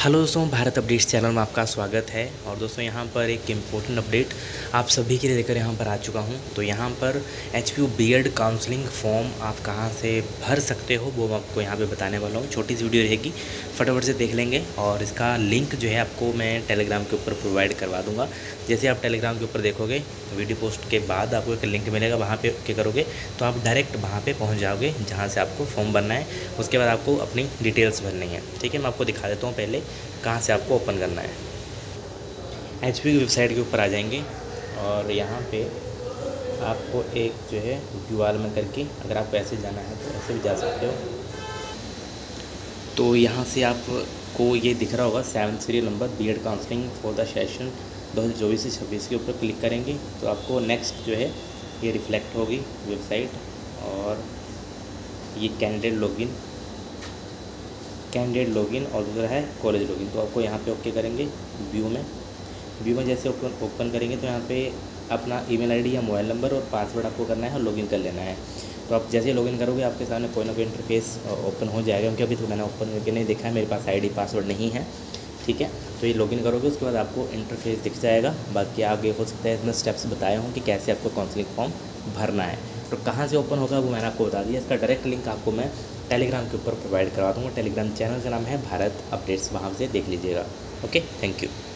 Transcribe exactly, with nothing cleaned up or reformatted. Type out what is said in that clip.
Hello दोस्तों, Bharat updates channel में आपका स्वागत है। और दोस्तों यहाँ पर एक इम्पोर्टेंट अपडेट आप सभी के लिए लेकर यहाँ पर आ चुका हूँ। तो यहाँ पर H P U B Ed counselling form आप कहाँ से भर सकते हो वो मैं आपको यहाँ पे बताने वाला हूँ। छोटी सी वीडियो रहेगी, फटाफट से देख लेंगे। और इसका लिंक जो है आपको मैं टेलीग्राम के ऊपर प्रोवाइड करवा दूँगा। जैसे आप टेलीग्राम के ऊपर देखोगे वीडियो पोस्ट के बाद आपको एक लिंक मिलेगा, वहाँ पर क्या करोगे तो आप डायरेक्ट वहाँ पर पहुँच जाओगे जहाँ से आपको फॉर्म भरना है। उसके बाद आपको अपनी डिटेल्स भरनी है। ठीक है, मैं आपको दिखा देता हूँ पहले कहाँ से आपको ओपन करना है। एच पी की वेबसाइट के ऊपर आ जाएंगे और यहाँ पे आपको एक जो है व्यू ऑल में करके, अगर आपको ऐसे जाना है तो ऐसे भी जा सकते हो। तो यहाँ से आपको ये दिख रहा होगा seven serial number B Ed counselling for the session दो हज़ार चौबीस से छब्बीस के ऊपर क्लिक करेंगे तो आपको नेक्स्ट जो है ये रिफ्लेक्ट होगी वेबसाइट। और ये कैंडिडेट लॉगिन कैंडिडेट लॉगिन और दूसरा है कॉलेज लॉगिन। तो आपको यहाँ पे ओके करेंगे। व्यू में व्यू में जैसे ओपन ओपन करेंगे तो यहाँ पे अपना ईमेल आईडी या मोबाइल नंबर और पासवर्ड आपको करना है और लॉगिन कर लेना है। तो आप जैसे लॉगिन करोगे आपके सामने कोई ना कोई इंटरफेस ओपन हो जाएगा, क्योंकि अभी तो मैंने ओपन करके नहीं देखा है, मेरे पास आईडी पासवर्ड नहीं है। ठीक है, तो ये लॉगिन करोगे उसके बाद आपको इंटरफेस दिख जाएगा। बाकी आगे हो सकता है इसमें स्टेप्स बताए हों कि कैसे आपको काउंसलिंग फॉर्म भरना है। तो कहाँ से ओपन होगा वो मैंने आपको बता दिया। इसका डायरेक्ट लिंक आपको मैं टेलीग्राम के ऊपर प्रोवाइड करवा दूँगा। टेलीग्राम चैनल का नाम है भारत अपडेट्स, वहाँ से देख लीजिएगा। Okay, thank you.